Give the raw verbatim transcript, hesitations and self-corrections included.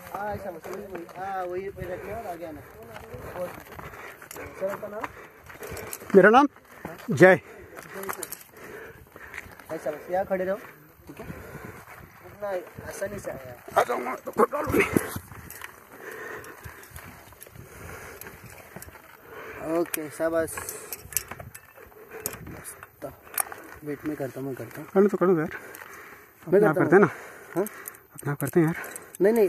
हाँ ऐसा वही हाँ वही पे रखना और आगे आना। और सर का नाम? मेरा नाम जय। ऐसा बस यहाँ खड़े रहो, ठीक है? उतना आसानी से आया। आ जाऊँगा तो कोई प्रॉब्लम नहीं। ओके शाबाश। वेट में करता हूँ मैं करता हूँ कर तो करो यार, अपने आप करते हैं ना। हाँ अपने आप करते हैं यार। नहीं नहीं